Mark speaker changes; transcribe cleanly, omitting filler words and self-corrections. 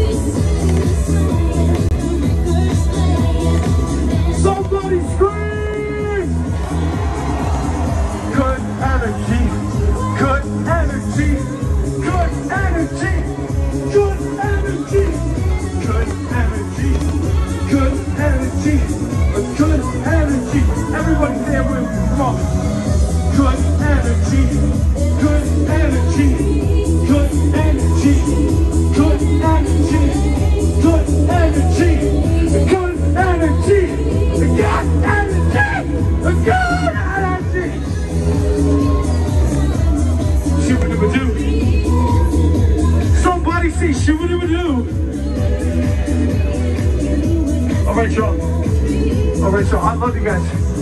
Speaker 1: Somebody scream! Good energy, good energy, good energy, good energy, good energy, good energy, good energy. Everybody say it with me, come on. Good energy, good energy, good energy, good energy, good energy, good energy, good energy, good energy. Shoo-ba-doo-ba-doo. Somebody say shoo-ba-doo-ba-doo. All right, y'all. I love you guys.